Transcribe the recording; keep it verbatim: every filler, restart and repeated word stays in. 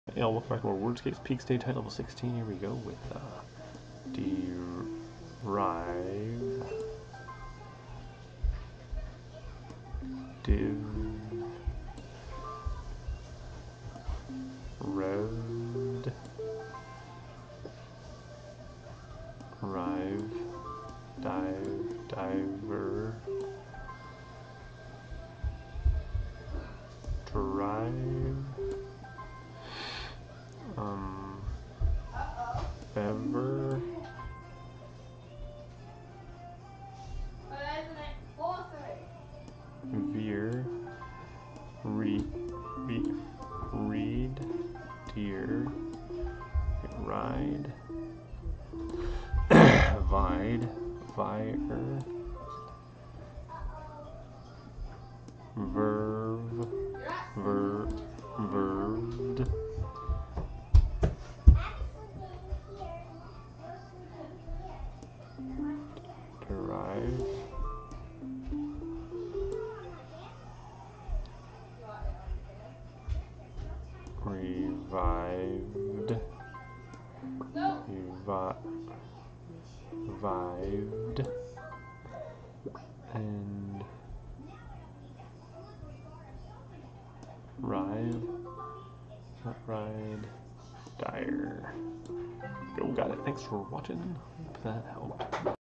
Hey, welcome back to more Wordscapes Peak Stage Height level sixteen. Here we go with uh, derive, div, revd, rive, dive, diver, drive, um, bever, veer, re, re, read, deer, ride, vide, vire, verve, ver, verved, derive, revived, revi revived, and rive, not ride, dire. Go, got it. Thanks for watching. Hope that helped.